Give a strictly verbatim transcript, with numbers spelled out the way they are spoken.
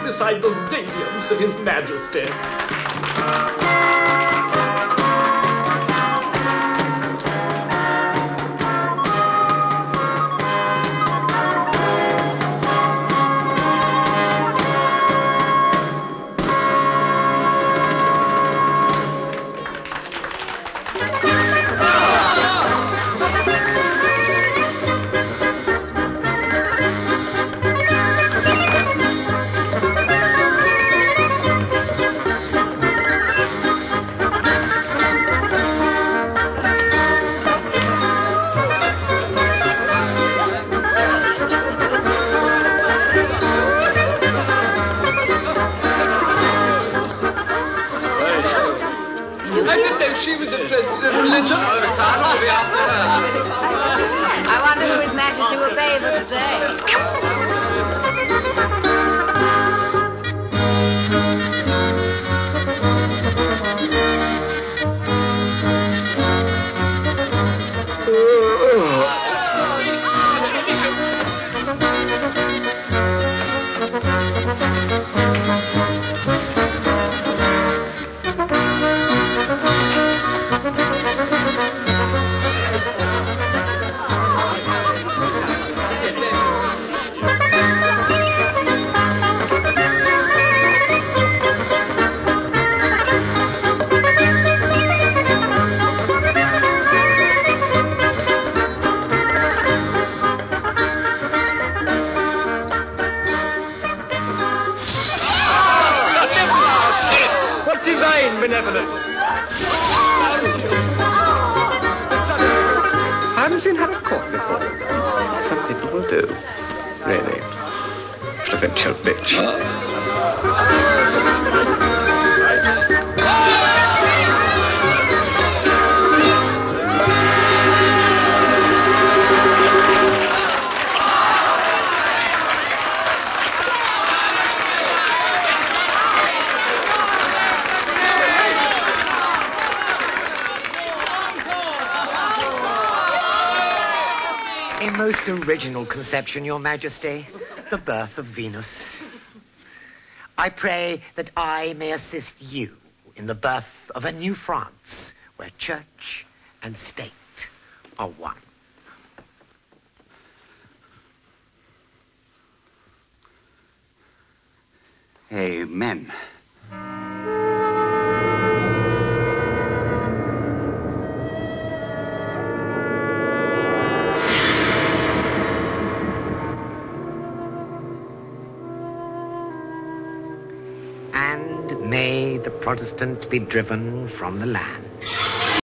beside the radiance of His Majesty. She was interested in religion. I wonder who His Majesty will favour today. Benevolence. I haven't seen her at court before. Some people will do. Really. Provincial bitch. A most original conception, Your Majesty, the birth of Venus. I pray that I may assist you in the birth of a new France where church and state are one. Amen. And may the Protestant be driven from the land.